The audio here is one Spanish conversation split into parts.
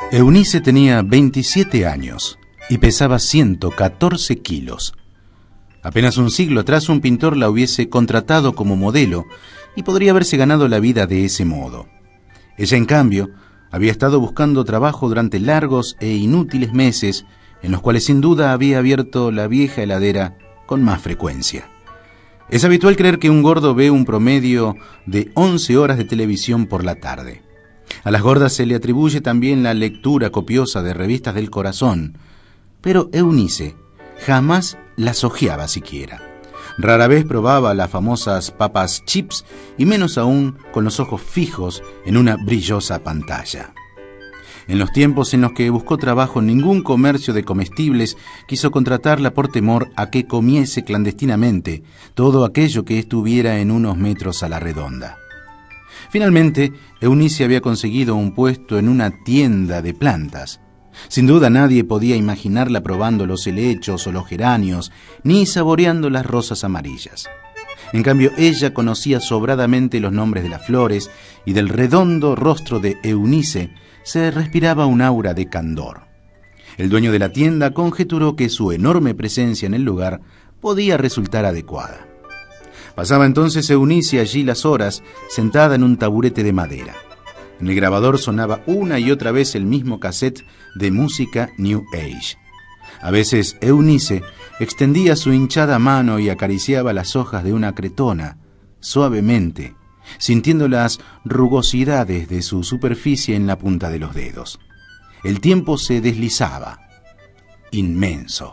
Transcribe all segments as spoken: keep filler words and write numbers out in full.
Eunice tenía veintisiete años y pesaba ciento catorce kilos. Apenas un siglo atrás un pintor la hubiese contratado como modelo y podría haberse ganado la vida de ese modo. Ella, en cambio, había estado buscando trabajo durante largos e inútiles meses, en los cuales sin duda había abierto la vieja heladera con más frecuencia. Es habitual creer que un gordo ve un promedio de once horas de televisión por la tarde. A las gordas se le atribuye también la lectura copiosa de revistas del corazón, pero Eunice jamás las hojeaba siquiera. Rara vez probaba las famosas papas chips y menos aún con los ojos fijos en una brillosa pantalla. En los tiempos en los que buscó trabajo, ningún comercio de comestibles quiso contratarla por temor a que comiese clandestinamente todo aquello que estuviera en unos metros a la redonda. Finalmente, Eunice había conseguido un puesto en una tienda de plantas. Sin duda nadie podía imaginarla probando los helechos o los geranios, ni saboreando las rosas amarillas. En cambio, ella conocía sobradamente los nombres de las flores y del redondo rostro de Eunice se respiraba un aura de candor. El dueño de la tienda conjeturó que su enorme presencia en el lugar podía resultar adecuada. Pasaba entonces Eunice allí las horas, sentada en un taburete de madera. En el grabador sonaba una y otra vez el mismo cassette de música New Age. A veces Eunice extendía su hinchada mano y acariciaba las hojas de una cretona, suavemente, sintiendo las rugosidades de su superficie en la punta de los dedos. El tiempo se deslizaba, inmenso.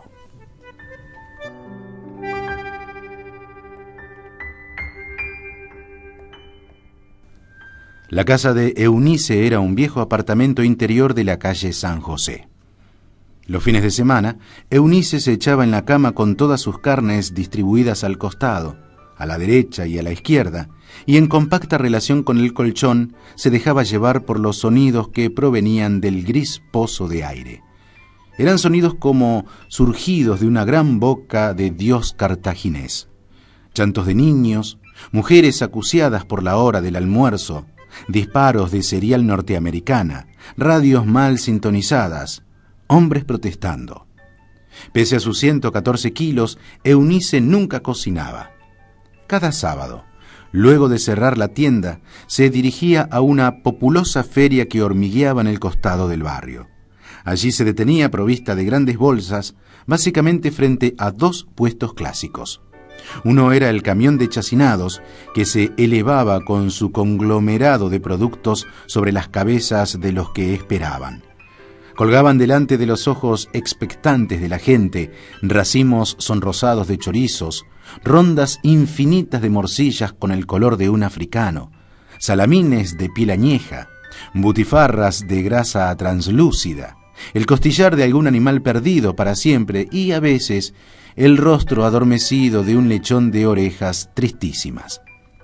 La casa de Eunice era un viejo apartamento interior de la calle San José. Los fines de semana, Eunice se echaba en la cama con todas sus carnes distribuidas al costado, a la derecha y a la izquierda, y en compacta relación con el colchón se dejaba llevar por los sonidos que provenían del gris pozo de aire. Eran sonidos como surgidos de una gran boca de dios cartaginés. Llantos de niños, mujeres acuciadas por la hora del almuerzo, disparos de serial norteamericana, radios mal sintonizadas, hombres protestando. Pese a sus ciento catorce kilos, Eunice nunca cocinaba. Cada sábado, luego de cerrar la tienda, se dirigía a una populosa feria que hormigueaba en el costado del barrio. Allí se detenía provista de grandes bolsas, básicamente frente a dos puestos clásicos. Uno era el camión de chacinados, que se elevaba con su conglomerado de productos sobre las cabezas de los que esperaban. Colgaban delante de los ojos expectantes de la gente racimos sonrosados de chorizos, rondas infinitas de morcillas con el color de un africano, salamines de piel añeja, butifarras de grasa translúcida, el costillar de algún animal perdido para siempre y, a veces, el rostro adormecido de un lechón de orejas tristísimas.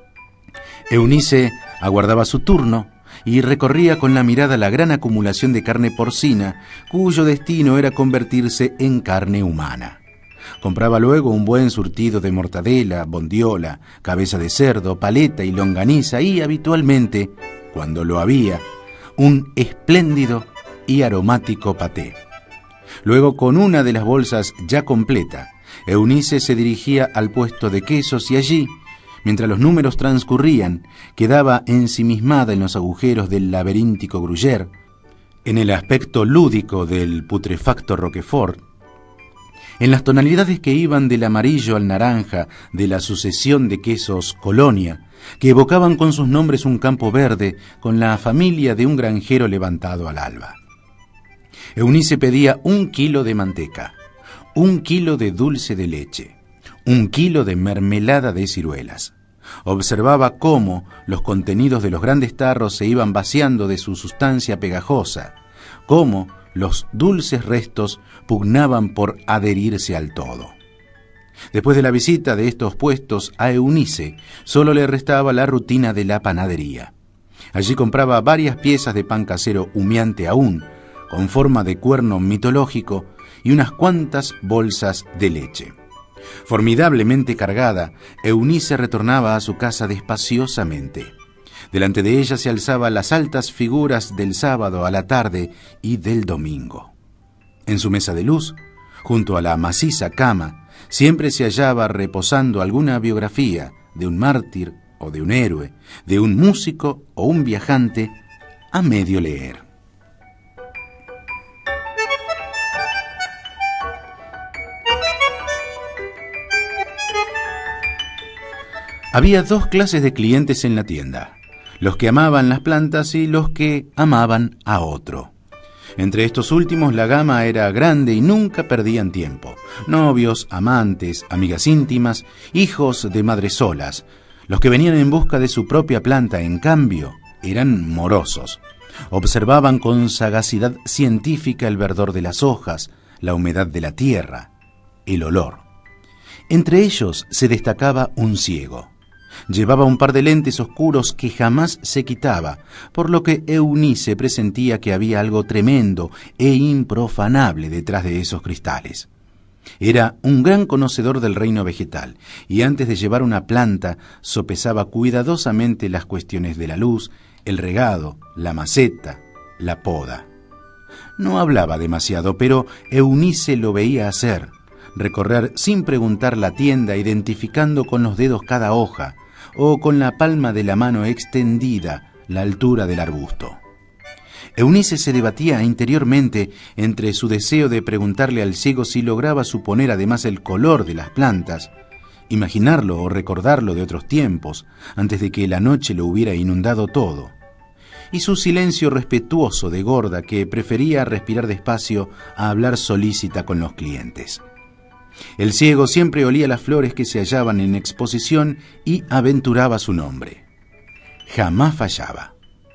Eunice aguardaba su turno y recorría con la mirada la gran acumulación de carne porcina, cuyo destino era convertirse en carne humana. Compraba luego un buen surtido de mortadela, bondiola, cabeza de cerdo, paleta y longaniza y, habitualmente, cuando lo había, un espléndido y aromático paté. Luego, con una de las bolsas ya completa, Eunice se dirigía al puesto de quesos y allí, mientras los números transcurrían, quedaba ensimismada en los agujeros del laberíntico Gruyère, en el aspecto lúdico del putrefacto Roquefort, en las tonalidades que iban del amarillo al naranja de la sucesión de quesos Colonia, que evocaban con sus nombres un campo verde con la familia de un granjero levantado al alba. Eunice pedía un kilo de manteca, un kilo de dulce de leche, un kilo de mermelada de ciruelas. Observaba cómo los contenidos de los grandes tarros se iban vaciando de su sustancia pegajosa, cómo los dulces restos pugnaban por adherirse al todo. Después de la visita de estos puestos a Eunice, solo le restaba la rutina de la panadería. Allí compraba varias piezas de pan casero humeante aún, con forma de cuerno mitológico, y unas cuantas bolsas de leche. Formidablemente cargada, Eunice retornaba a su casa despaciosamente. Delante de ella se alzaban las altas figuras del sábado a la tarde y del domingo. En su mesa de luz, junto a la maciza cama, siempre se hallaba reposando alguna biografía de un mártir o de un héroe, de un músico o un viajante, a medio leer. Había dos clases de clientes en la tienda: los que amaban las plantas y los que amaban a otro. Entre estos últimos la gama era grande y nunca perdían tiempo. Novios, amantes, amigas íntimas, hijos de madres solas. Los que venían en busca de su propia planta, en cambio, eran morosos. Observaban con sagacidad científica el verdor de las hojas, la humedad de la tierra, el olor. Entre ellos se destacaba un ciego. Llevaba un par de lentes oscuros que jamás se quitaba, por lo que Eunice presentía que había algo tremendo e improfanable detrás de esos cristales. Era un gran conocedor del reino vegetal, y antes de llevar una planta sopesaba cuidadosamente las cuestiones de la luz, el regado, la maceta, la poda. No hablaba demasiado, pero Eunice lo veía hacer, recorrer sin preguntar la tienda, identificando con los dedos cada hoja, o con la palma de la mano extendida la altura del arbusto. Eunice se debatía interiormente entre su deseo de preguntarle al ciego si lograba suponer además el color de las plantas, imaginarlo o recordarlo de otros tiempos, antes de que la noche lo hubiera inundado todo, y su silencio respetuoso de gorda, que prefería respirar despacio a hablar solícita con los clientes. El ciego siempre olía las flores que se hallaban en exposición y aventuraba su nombre. Jamás fallaba.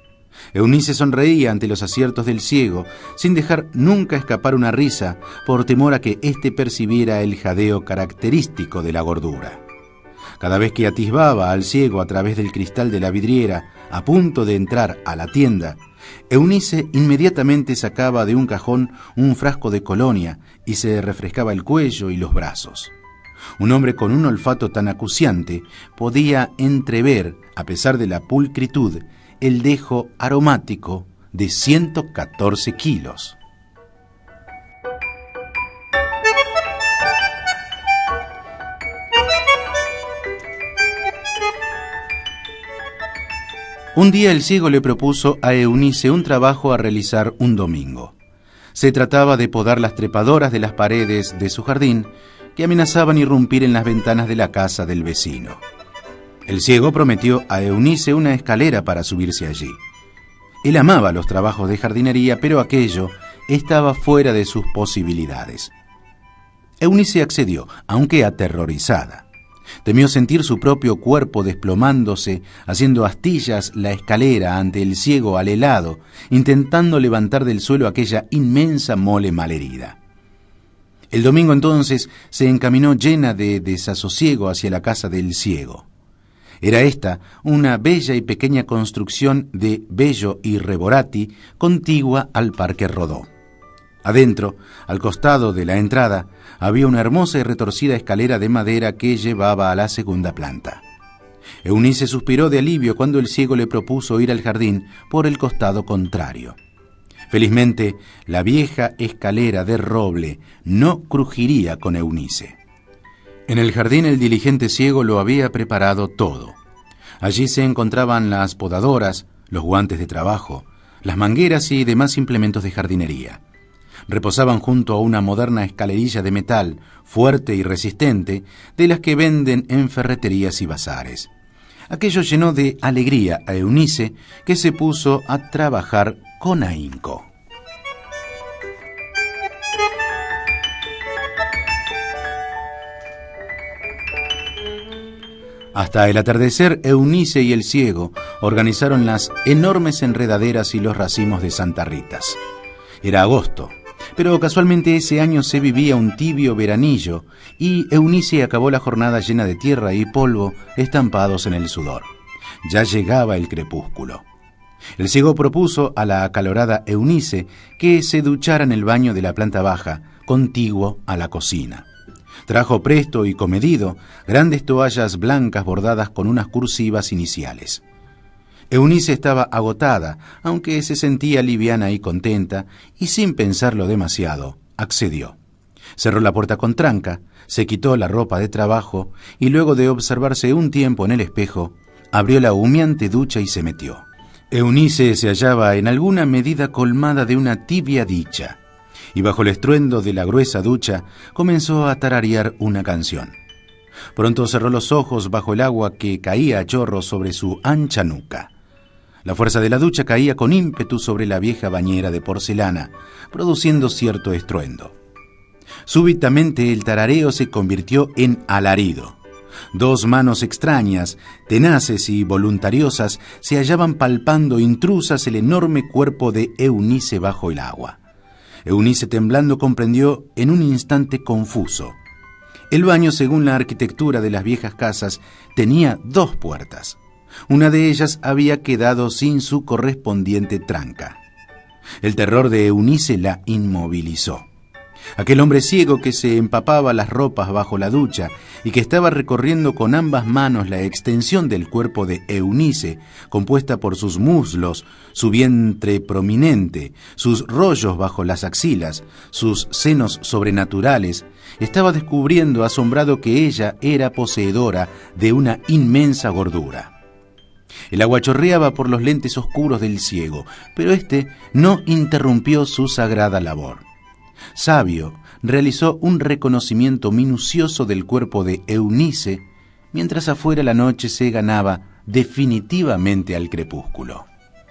Eunice sonreía ante los aciertos del ciego, sin dejar nunca escapar una risa, por temor a que éste percibiera el jadeo característico de la gordura. Cada vez que atisbaba al ciego a través del cristal de la vidriera, a punto de entrar a la tienda, Eunice inmediatamente sacaba de un cajón un frasco de colonia y se refrescaba el cuello y los brazos. Un hombre con un olfato tan acuciante podía entrever, a pesar de la pulcritud, el dejo aromático de ciento catorce kilos. Un día el ciego le propuso a Eunice un trabajo a realizar un domingo. Se trataba de podar las trepadoras de las paredes de su jardín que amenazaban irrumpir en las ventanas de la casa del vecino. El ciego prometió a Eunice una escalera para subirse allí. Él amaba los trabajos de jardinería, pero aquello estaba fuera de sus posibilidades. Eunice accedió, aunque aterrorizada. Temió sentir su propio cuerpo desplomándose, haciendo astillas la escalera ante el ciego al helado, intentando levantar del suelo aquella inmensa mole malherida. El domingo entonces se encaminó llena de desasosiego hacia la casa del ciego. Era esta una bella y pequeña construcción de Bello y Reborati, contigua al Parque Rodó. Adentro, al costado de la entrada, había una hermosa y retorcida escalera de madera que llevaba a la segunda planta. Eunice suspiró de alivio cuando el ciego le propuso ir al jardín por el costado contrario. Felizmente, la vieja escalera de roble no crujiría con Eunice. En el jardín el diligente ciego lo había preparado todo. Allí se encontraban las podadoras, los guantes de trabajo, las mangueras y demás implementos de jardinería. Reposaban junto a una moderna escalerilla de metal, fuerte y resistente, de las que venden en ferreterías y bazares. Aquello llenó de alegría a Eunice, que se puso a trabajar con ahínco. Hasta el atardecer, Eunice y el ciego organizaron las enormes enredaderas y los racimos de Santa Ritas. Era agosto, pero casualmente ese año se vivía un tibio veranillo y Eunice acabó la jornada llena de tierra y polvo estampados en el sudor. Ya llegaba el crepúsculo. El ciego propuso a la acalorada Eunice que se duchara en el baño de la planta baja, contiguo a la cocina. Trajo presto y comedido grandes toallas blancas bordadas con unas cursivas iniciales. Eunice estaba agotada, aunque se sentía liviana y contenta, y sin pensarlo demasiado, accedió. Cerró la puerta con tranca, se quitó la ropa de trabajo y luego de observarse un tiempo en el espejo, abrió la humeante ducha y se metió. Eunice se hallaba en alguna medida colmada de una tibia dicha, y bajo el estruendo de la gruesa ducha comenzó a tararear una canción. Pronto cerró los ojos bajo el agua que caía a chorros sobre su ancha nuca. La fuerza de la ducha caía con ímpetu sobre la vieja bañera de porcelana, produciendo cierto estruendo. Súbitamente el tarareo se convirtió en alarido. Dos manos extrañas, tenaces y voluntariosas, se hallaban palpando intrusas el enorme cuerpo de Eunice bajo el agua. Eunice, temblando, comprendió en un instante confuso. El baño, según la arquitectura de las viejas casas, tenía dos puertas. Una de ellas había quedado sin su correspondiente tranca. El terror de Eunice la inmovilizó. Aquel hombre ciego que se empapaba las ropas bajo la ducha y que estaba recorriendo con ambas manos la extensión del cuerpo de Eunice, compuesta por sus muslos, su vientre prominente, sus rollos bajo las axilas, sus senos sobrenaturales, estaba descubriendo asombrado que ella era poseedora de una inmensa gordura. El agua chorreaba por los lentes oscuros del ciego, pero éste no interrumpió su sagrada labor. Sabio, realizó un reconocimiento minucioso del cuerpo de Eunice, mientras afuera la noche se ganaba definitivamente al crepúsculo.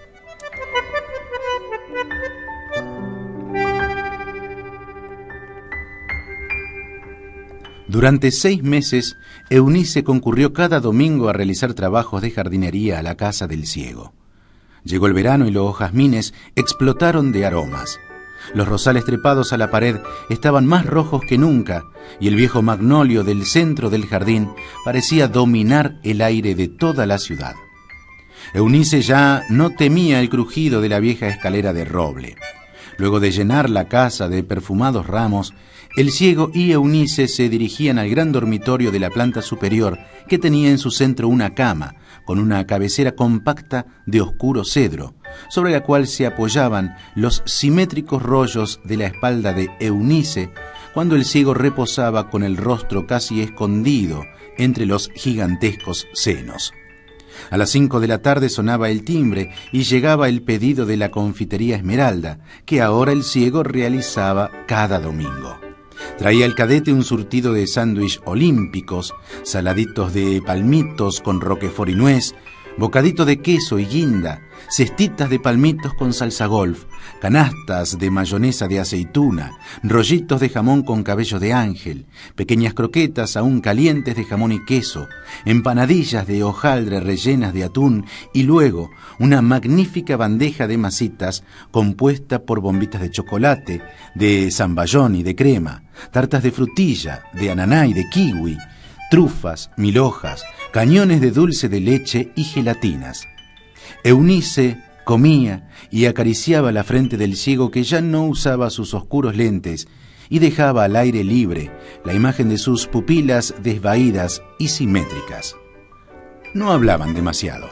Durante seis meses, Eunice concurrió cada domingo a realizar trabajos de jardinería a la casa del ciego. Llegó el verano y los jazmines explotaron de aromas. Los rosales trepados a la pared estaban más rojos que nunca, y el viejo magnolio del centro del jardín parecía dominar el aire de toda la ciudad. Eunice ya no temía el crujido de la vieja escalera de roble. Luego de llenar la casa de perfumados ramos, el ciego y Eunice se dirigían al gran dormitorio de la planta superior, que tenía en su centro una cama, con una cabecera compacta de oscuro cedro, sobre la cual se apoyaban los simétricos rollos de la espalda de Eunice, cuando el ciego reposaba con el rostro casi escondido entre los gigantescos senos. A las cinco de la tarde sonaba el timbre y llegaba el pedido de la confitería Esmeralda, que ahora el ciego realizaba cada domingo. Traía el cadete un surtido de sándwich olímpicos, saladitos de palmitos con roquefort y nuez, bocadito de queso y guinda, cestitas de palmitos con salsa golf, canastas de mayonesa de aceituna, rollitos de jamón con cabello de ángel, pequeñas croquetas aún calientes de jamón y queso, empanadillas de hojaldre rellenas de atún y luego una magnífica bandeja de masitas compuesta por bombitas de chocolate, de zamballón y de crema, tartas de frutilla, de ananá y de kiwi, trufas, mil hojas, cañones de dulce de leche y gelatinas. Eunice comía y acariciaba la frente del ciego, que ya no usaba sus oscuros lentes y dejaba al aire libre la imagen de sus pupilas desvaídas y simétricas. No hablaban demasiado.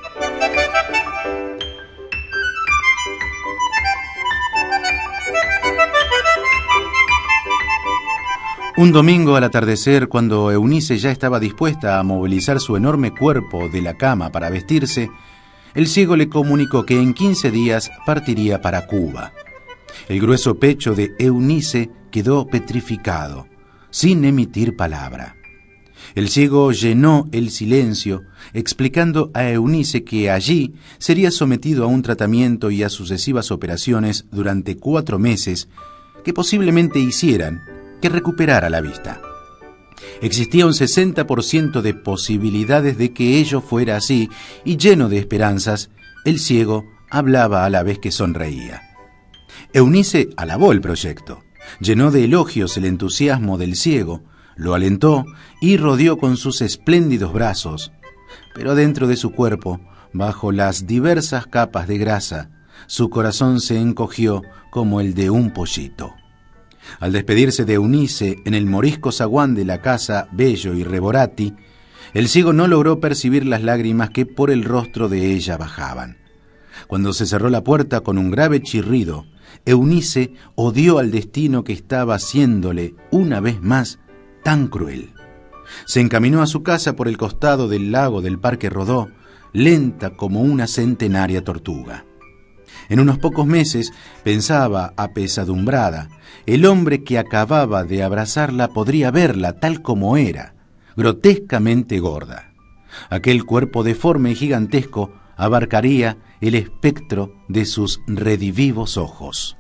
Un domingo al atardecer, cuando Eunice ya estaba dispuesta a movilizar su enorme cuerpo de la cama para vestirse, el ciego le comunicó que en quince días partiría para Cuba. El grueso pecho de Eunice quedó petrificado, sin emitir palabra. El ciego llenó el silencio, explicando a Eunice que allí sería sometido a un tratamiento y a sucesivas operaciones durante cuatro meses que posiblemente hicieran que recuperara la vista. Existía un sesenta por ciento de posibilidades de que ello fuera así, y lleno de esperanzas, el ciego hablaba a la vez que sonreía. Eunice alabó el proyecto, llenó de elogios el entusiasmo del ciego, lo alentó y rodeó con sus espléndidos brazos, pero dentro de su cuerpo, bajo las diversas capas de grasa, su corazón se encogió como el de un pollito. Al despedirse de Eunice en el morisco zaguán de la casa Bello y Reborati, El ciego no logró percibir las lágrimas que por el rostro de ella bajaban. Cuando se cerró la puerta con un grave chirrido, Eunice odió al destino que estaba haciéndole, una vez más, tan cruel. Se encaminó a su casa por el costado del lago del Parque Rodó, lenta como una centenaria tortuga. En unos pocos meses, pensaba apesadumbrada, el hombre que acababa de abrazarla podría verla tal como era, grotescamente gorda. Aquel cuerpo deforme y gigantesco abarcaría el espectro de sus redivivos ojos.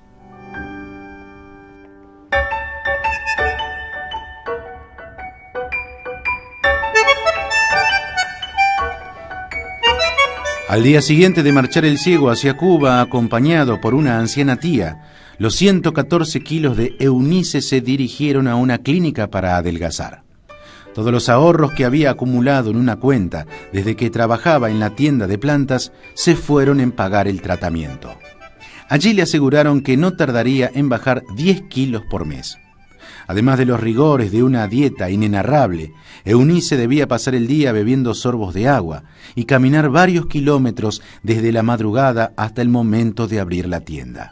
Al día siguiente de marchar el ciego hacia Cuba, acompañado por una anciana tía, los ciento catorce kilos de Eunice se dirigieron a una clínica para adelgazar. Todos los ahorros que había acumulado en una cuenta desde que trabajaba en la tienda de plantas se fueron en pagar el tratamiento. Allí le aseguraron que no tardaría en bajar diez kilos por mes. Además de los rigores de una dieta inenarrable, Eunice debía pasar el día bebiendo sorbos de agua y caminar varios kilómetros desde la madrugada hasta el momento de abrir la tienda.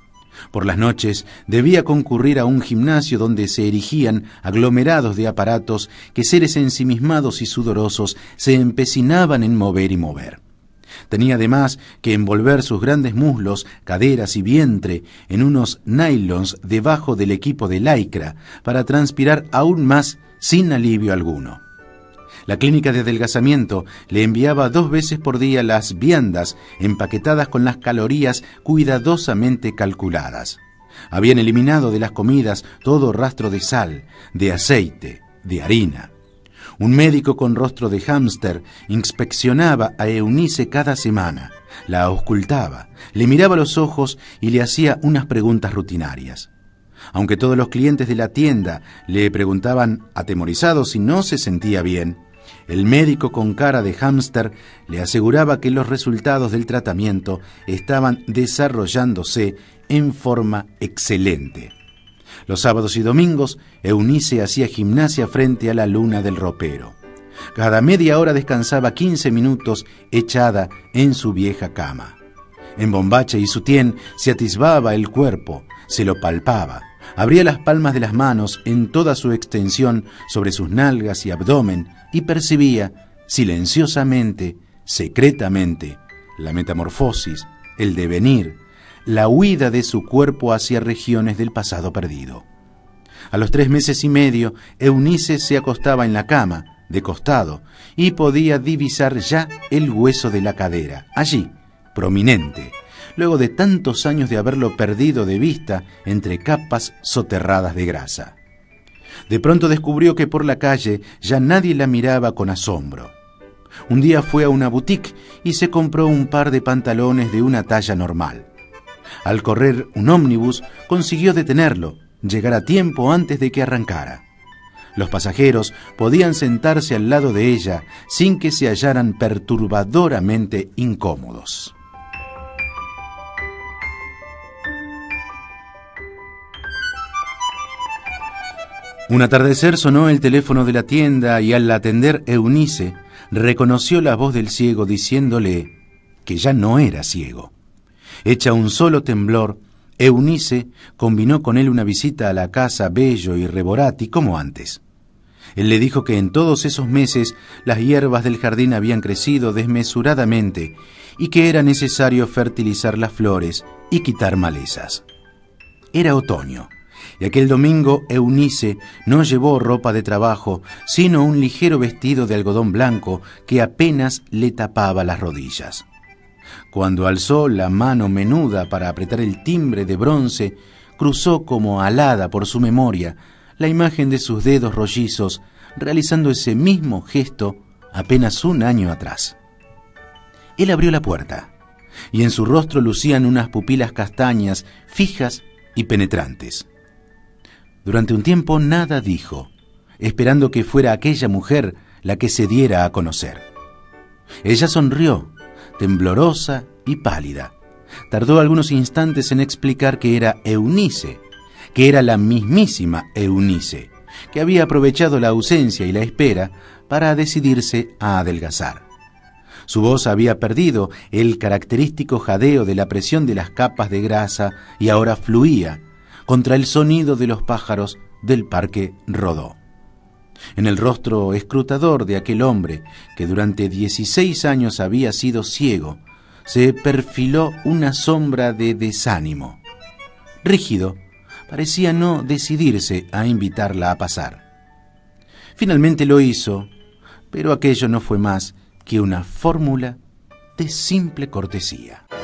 Por las noches debía concurrir a un gimnasio donde se erigían aglomerados de aparatos que seres ensimismados y sudorosos se empecinaban en mover y mover. Tenía además que envolver sus grandes muslos, caderas y vientre en unos nylons debajo del equipo de lycra para transpirar aún más sin alivio alguno. La clínica de adelgazamiento le enviaba dos veces por día las viandas empaquetadas con las calorías cuidadosamente calculadas. Habían eliminado de las comidas todo rastro de sal, de aceite, de harina. Un médico con rostro de hámster inspeccionaba a Eunice cada semana, la auscultaba, le miraba los ojos y le hacía unas preguntas rutinarias. Aunque todos los clientes de la tienda le preguntaban atemorizados si no se sentía bien, el médico con cara de hámster le aseguraba que los resultados del tratamiento estaban desarrollándose en forma excelente. Los sábados y domingos, Eunice hacía gimnasia frente a la luna del ropero. Cada media hora descansaba quince minutos echada en su vieja cama. En bombacha y sutién se atisbaba el cuerpo, se lo palpaba, abría las palmas de las manos en toda su extensión sobre sus nalgas y abdomen y percibía, silenciosamente, secretamente, la metamorfosis, el devenir, la huida de su cuerpo hacia regiones del pasado perdido. A los tres meses y medio, Eunice se acostaba en la cama, de costado, y podía divisar ya el hueso de la cadera, allí, prominente, luego de tantos años de haberlo perdido de vista entre capas soterradas de grasa. De pronto descubrió que por la calle ya nadie la miraba con asombro. Un día fue a una boutique y se compró un par de pantalones de una talla normal. Al correr un ómnibus consiguió detenerlo, llegar a tiempo antes de que arrancara. Los pasajeros podían sentarse al lado de ella sin que se hallaran perturbadoramente incómodos. Un atardecer sonó el teléfono de la tienda y al atender Eunice reconoció la voz del ciego diciéndole que ya no era ciego. Hecha un solo temblor, Eunice combinó con él una visita a la casa Bello y Reborati como antes. Él le dijo que en todos esos meses las hierbas del jardín habían crecido desmesuradamente y que era necesario fertilizar las flores y quitar malezas. Era otoño, y aquel domingo Eunice no llevó ropa de trabajo, sino un ligero vestido de algodón blanco que apenas le tapaba las rodillas. Cuando alzó la mano menuda para apretar el timbre de bronce, cruzó como alada por su memoria la imagen de sus dedos rollizos realizando ese mismo gesto apenas un año atrás. Él abrió la puerta y en su rostro lucían unas pupilas castañas fijas y penetrantes. Durante un tiempo nada dijo, esperando que fuera aquella mujer la que se diera a conocer. Ella sonrió, temblorosa y pálida. Tardó algunos instantes en explicar que era Eunice, que era la mismísima Eunice, que había aprovechado la ausencia y la espera para decidirse a adelgazar. Su voz había perdido el característico jadeo de la presión de las capas de grasa y ahora fluía contra el sonido de los pájaros del Parque Rodó. En el rostro escrutador de aquel hombre, que durante dieciséis años había sido ciego, se perfiló una sombra de desánimo. Rígido, parecía no decidirse a invitarla a pasar. Finalmente lo hizo, pero aquello no fue más que una fórmula de simple cortesía.